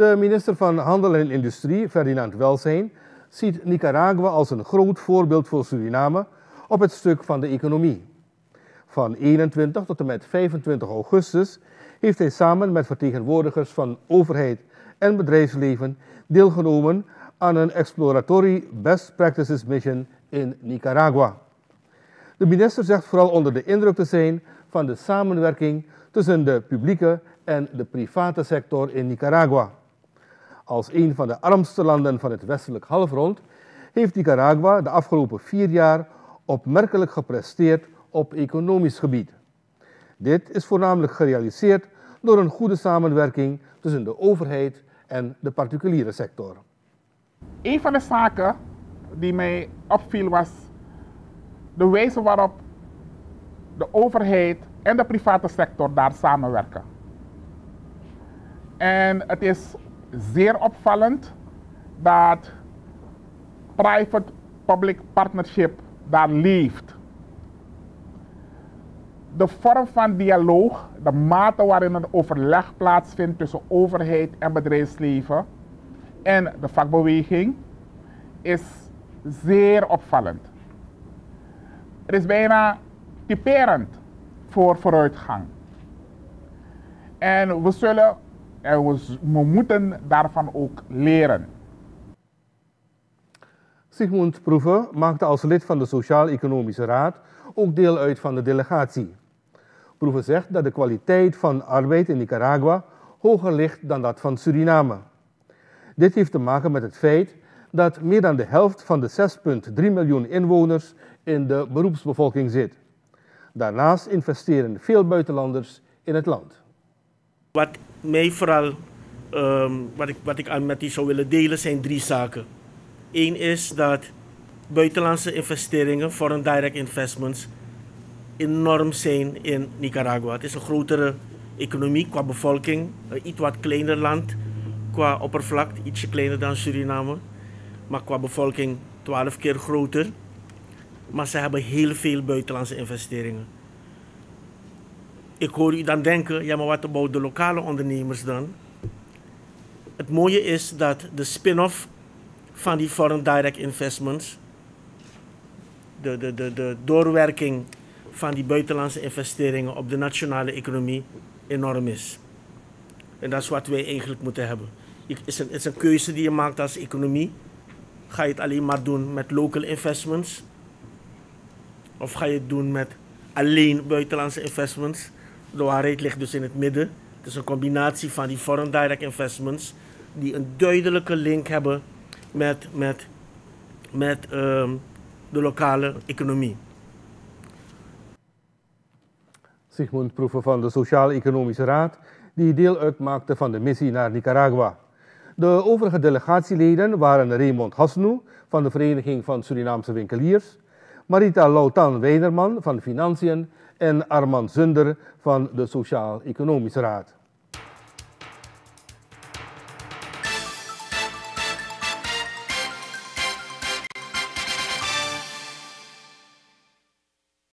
De minister van Handel en Industrie, Ferdinand Welsijn, ziet Nicaragua als een groot voorbeeld voor Suriname op het stuk van de economie. Van 21 tot en met 25 augustus heeft hij samen met vertegenwoordigers van overheid en bedrijfsleven deelgenomen aan een Exploratory Best Practices Mission in Nicaragua. De minister zegt vooral onder de indruk te zijn van de samenwerking tussen de publieke en de private sector in Nicaragua. Als een van de armste landen van het westelijk halfrond heeft Nicaragua de afgelopen 4 jaar opmerkelijk gepresteerd op economisch gebied. Dit is voornamelijk gerealiseerd door een goede samenwerking tussen de overheid en de particuliere sector. Een van de zaken die mij opviel was de wijze waarop de overheid en de private sector daar samenwerken. En het is zeer opvallend dat private-public partnership daar leeft. De vorm van dialoog, de mate waarin een overleg plaatsvindt tussen overheid en bedrijfsleven en de vakbeweging, is zeer opvallend. Het is bijna typerend voor vooruitgang. En we moeten daarvan ook leren. Sigmund Proeve maakte als lid van de Sociaal-Economische Raad ook deel uit van de delegatie. Proeve zegt dat de kwaliteit van arbeid in Nicaragua hoger ligt dan dat van Suriname. Dit heeft te maken met het feit dat meer dan de helft van de 6,3 miljoen inwoners in de beroepsbevolking zit. Daarnaast investeren veel buitenlanders in het land. Wat mij vooral, wat ik met u zou willen delen, zijn 3 zaken. Eén is dat buitenlandse investeringen, foreign direct investments, enorm zijn in Nicaragua. Het is een grotere economie qua bevolking, een iets wat kleiner land qua oppervlak, ietsje kleiner dan Suriname, maar qua bevolking 12 keer groter. Maar ze hebben heel veel buitenlandse investeringen. Ik hoor u dan denken, ja maar wat bouwt de lokale ondernemers dan? Het mooie is dat de spin-off van die foreign direct investments, de doorwerking van die buitenlandse investeringen op de nationale economie enorm is. En dat is wat wij eigenlijk moeten hebben. Het is een keuze die je maakt als economie. Ga je het alleen maar doen met local investments? Of ga je het doen met alleen buitenlandse investments? De waarheid ligt dus in het midden. Het is een combinatie van die foreign direct investments die een duidelijke link hebben met de lokale economie. Sigmund Proeve van de Sociaal-Economische Raad, die deel uitmaakte van de missie naar Nicaragua. De overige delegatieleden waren Raymond Hasnu van de Vereniging van Surinaamse Winkeliers, Marita Lautan-Weinerman van Financiën en Armand Zunder van de Sociaal-Economische Raad.